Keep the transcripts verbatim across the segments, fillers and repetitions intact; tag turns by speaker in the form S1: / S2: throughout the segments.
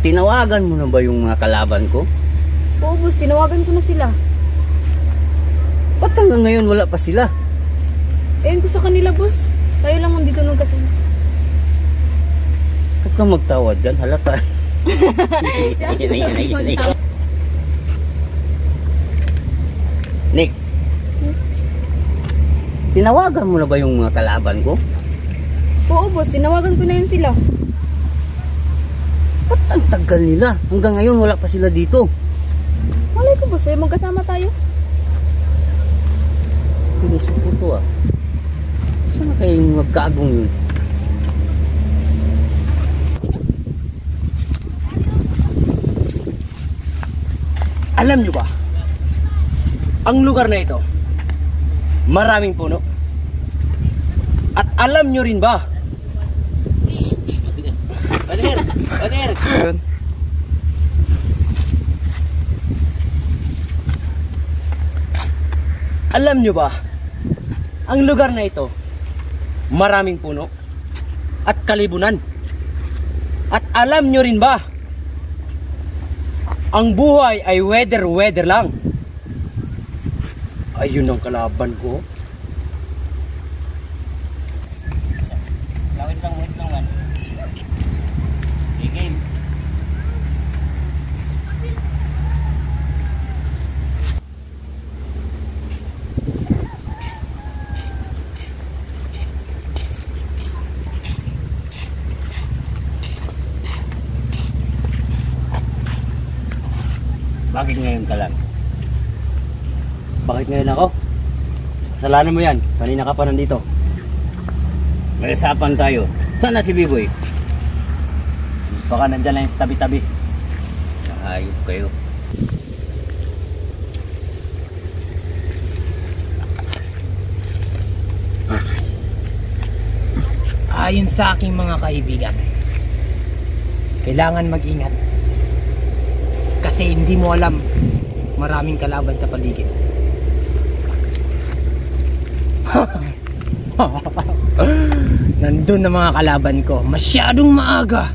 S1: Tinawagan mo na ba yung mga kalaban ko?
S2: Oo, boss. Tinawagan ko na sila.
S1: Ba't hanggang ngayon wala pa sila?
S2: Ewan ko sa kanila, boss. Tayo lang nandito nung kasi.
S1: Huwag kang magtawad dyan, halata. Nick, tinawagan mo na ba yung mga kalaban ko?
S2: Oo, boss. Tinawagan ko na yun sila.
S1: Ba't ang tagal nila? Hanggang ngayon wala pa sila dito.
S2: Malay ko, boss. Eh, magkasama tayo.
S1: Pinisip ko to ah. Saan na kayo yung magkagong yun?
S3: Alam nyo ba? Ang lugar na ito, maraming puno. At alam nyo rin ba?
S1: Pader! Pader!
S3: Alam nyo ba? Ang lugar na ito, maraming puno at kalibunan. At alam nyo rin ba? Ang buhay ay weather-weather lang. Ayun ang kalaban ko.
S1: Lawit lang, wait lang man. Okay, game. Bakit ngayon ka lang?
S3: Bakit ngayon ako? Kasalanan mo yan. Kanina ka pa nandito.
S1: May usapan tayo. Saan na si Biboy?
S3: Baka nandyan lang yung sa tabi-tabi.
S1: Ayop kayo.
S4: Ayon sa aking mga kaibigan, kailangan mag-ingat. Kasi hindi mo alam, maraming kalaban sa paligid. Nandun na mga kalaban ko. Masyadong maaga.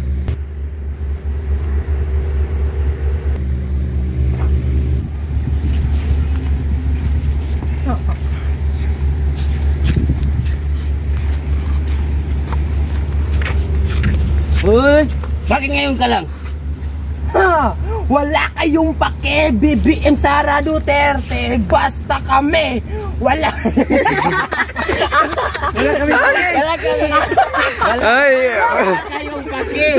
S1: Uy! Bakit ngayon ka lang?
S4: Ha! Wala kayong pake, B B M Sara Duterte. Basta kami. Wala.
S1: Wala kami pake! Wala kami!
S5: Ay!
S4: Wala kayong pake.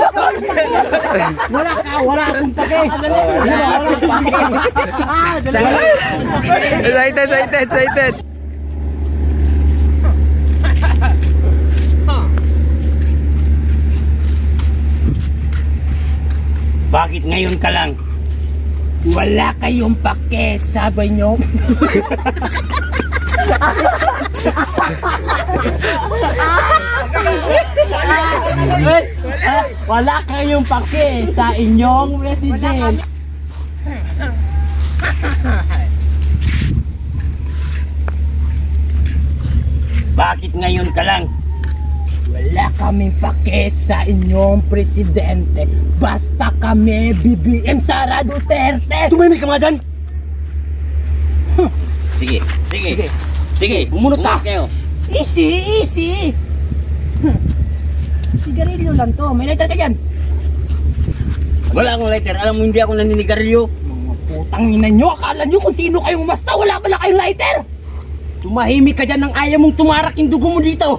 S4: Wala ka, wala akong pake. Wala akong pake.
S5: Excited, excited, excited!
S1: Bakit ngayon ka lang?
S4: Wala kayong pake, sabi nyo. Wala kayong pake sa inyong president.
S1: Bakit ngayon ka lang?
S4: Wala kaming pake sa inyong presidente. Basta kami B B M Sara Duterte.
S3: Tumimik ka mga dyan!
S1: Sige, sige,
S4: Sige.
S1: sige,
S4: Bumunot ka.
S1: kayo.
S4: Easy, easy. Sigarilyo lang to. May lighter ka dyan?
S1: Wala akong lighter. Alam mo, hindi ako naninigarilyo.
S4: Mga putang ina nyo. Akala nyo kung sino kayong basta. Wala pala kayong lighter. Tumahimik ka dyan nang ayaw mong tumarak yung dugo mo dito.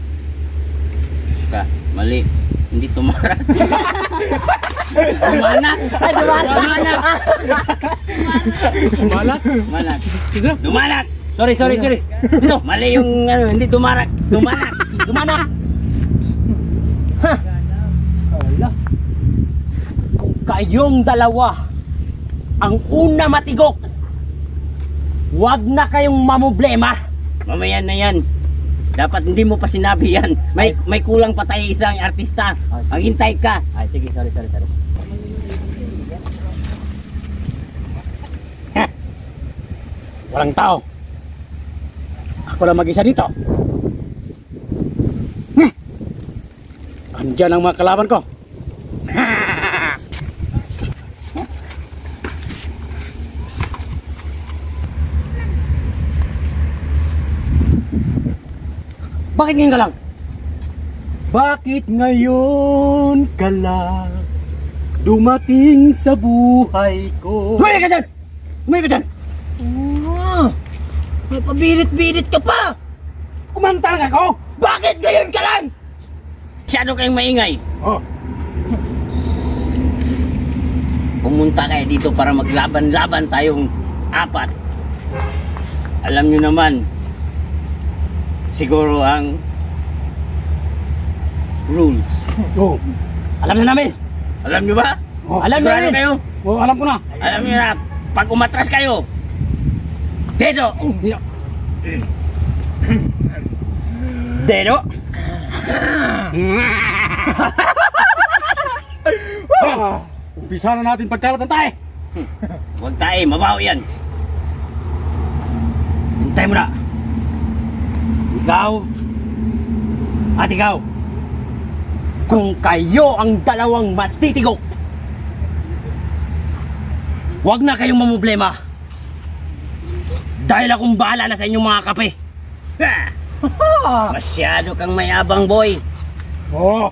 S1: Ka, mali. Hindi tumarak.
S4: Dumanak. Ay, dumanak.
S1: Dumanak.
S4: Dumanak?
S1: Dumanak. Dumanak.
S4: Sorry, sorry, sorry.
S1: Dito. Mali yung ano, hindi tumarak. Dumanak.
S4: Dumanak. Ha. Ala. Kung kayong dalawa ang una matigok, wag na kayong mamoblema.
S1: Mamaya na yan. Dapat hindi mo pa sinabi yan. May may kulang pa tayo isang artista. Maghintay ka.
S4: Ay, sige, sorry, sorry, sorry.
S3: Walang tao. Ako lang mag-isa dito. Andyan ang mga kalaban ko. Bakit ngayon ka lang? Bakit ngayon ka lang dumating sa buhay ko?
S4: Huwag ka dyan! Huwag ka dyan! Oh, may pabirit-birit ka pa!
S3: Kumanta lang ako!
S4: Bakit ngayon ka lang?
S1: Masyado kayong maingay.
S3: Oh.
S1: Pumunta kayo dito para maglaban-laban tayong apat. Alam nyo naman, siguro ang rules.
S3: Oh. Alam na namin!
S1: Alam nyo ba?
S3: Oh, alam
S1: Sigurado
S3: namin!
S1: kayo?
S3: Oh, alam ko na!
S1: Alam nyo na, pag umatras kayo, dedo!
S3: Dedo! Umpisa na natin pagkalat ng tae!
S1: Huwag tayo, mabaho yan.
S3: Hintay mo na! Ikaw at ikaw, kung kayo ang dalawang matitigok, huwag na kayong mamblema dahil akong bahala na sa inyong mga kape.
S1: Ha! Masyado kang mayabang, boy.
S3: Oh.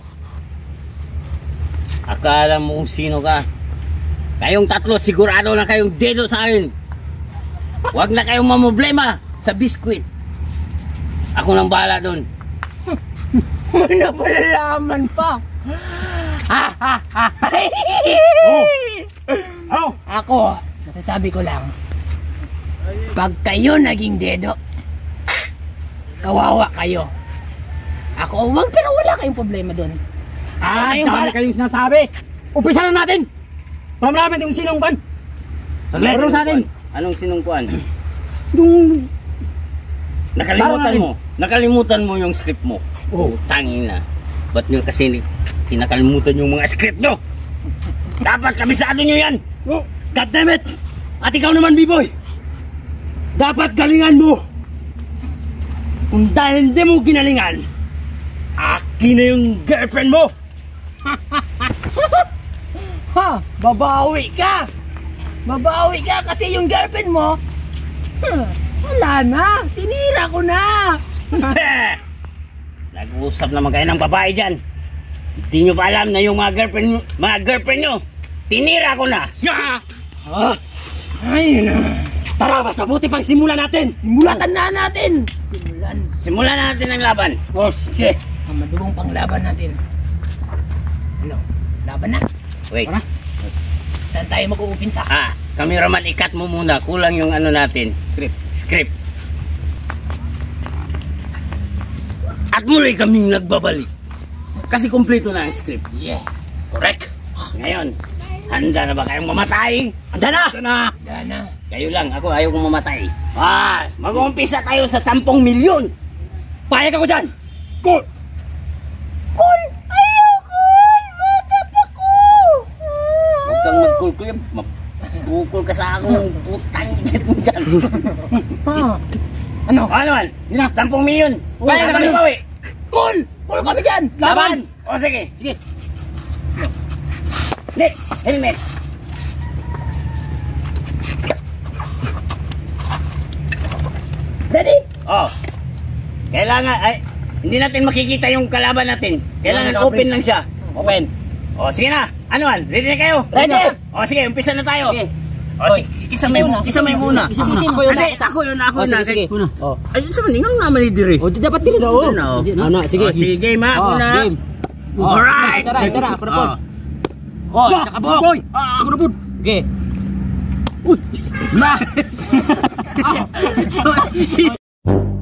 S1: Akala mo kung sino ka. Kayong tatlo, sigurado na kayong dedo sa akin. Huwag na kayong mamblema sa biskwit. Ako nang bahala doon.
S4: May napalalaman pa!
S3: Oh.
S4: Ako, nasasabi ko lang, pag kayo naging dedo, kawawa kayo. Ako, wag, pero wala kayong problema doon.
S3: Ah,
S4: Kayong
S3: dami
S4: bahala.
S3: kayong sinasabi. Umpisa na natin. Pamalaman yung sinong kan.
S1: Saglit.
S3: Laro sa atin.
S1: Anong sinungkuan?
S3: Yung...
S1: Nakalimutan
S3: Laro
S1: mo. Nakalimutan mo yung script mo.
S3: Oh.
S1: Tangin na. Ba't nyo kasi ni- kinakalimutan yung mga script nyo? Dapat kabisado nyo yan.
S3: Oh. God damn it! At ikaw naman, B-boy. Dapat galingan mo. Kung dahil hindi mo ginalingan, akin na yung girlfriend mo.
S4: Ha? Babawi ka! Babawi ka kasi yung girlfriend mo, huh, wala na! Tinira ko na!
S1: Nag-uusap naman kayo ng babae dyan. Hindi nyo ba alam na yung mga girlfriend, mga girlfriend nyo, tinira ko na.
S3: Yeah! Ah, ay na. Tara, mas mabuti pang simulan natin.
S4: Simulatan na natin! Simulan.
S1: Simulan na natin ang laban.
S3: Oh, sige.
S4: Ang madugong panglaban natin. Ano? Laban na?
S1: Wait.
S4: Saan tayo mag-uumpisa?
S1: Ah, cameraman, ikat mo muna. Kulang yung ano natin. Script. Script. At muli kaming nagbabalik. Kasi kumpleto na ang script.
S4: Yeah.
S1: Correct. Ngayon, handa na ba kayong mamatay?
S3: Handa na!
S1: Handa na!
S4: Wala na.
S1: Kayo lang, ako ayaw kong mamatay. Ah, mag-uumpisa tayo sa sampung milyon.
S3: Payag ako dyan! Cool!
S4: Cool! Ayaw, cool! Bata pa ko!
S1: Huwag kang mag-cool-cool. Mabukol ka sa akong putang init mo dyan.
S4: Ha? Ano?
S1: O ano man? Sampung milyon. Kaya na kami pawi.
S4: Cool! Cool kami dyan!
S1: Laban! O sige. Sige. Nick, helmet.
S4: Ready?
S1: Oh. Kailangan, ay, hindi natin makikita yung kalaban natin. Kailangan open lang siya. Open. O sige na. Ano man? Ready na kayo?
S4: Ready.
S1: O sige, umpisa na tayo.
S4: Sige.
S1: O sige, isa may muna. Isa may muna.
S4: Isa muna. Ako yun
S1: Hindi,
S4: na.
S1: ako yun, ako
S3: Oh,
S1: yun.
S3: sige, sige. Una. Oh.
S1: Ayun sa maningang naman ni Diri.
S3: Oh, dapat dili na, oh.
S1: Ano?
S3: Ano, sige.
S1: O, sige, game ha. Ako
S3: Oh,
S1: na.
S3: game.
S1: Alright.
S3: Sara, sara, ako na po.
S1: Oh,
S3: Oh,
S1: tsaka buhok.
S3: boy. Ah, ako na po. Okay. Uy.
S1: Na!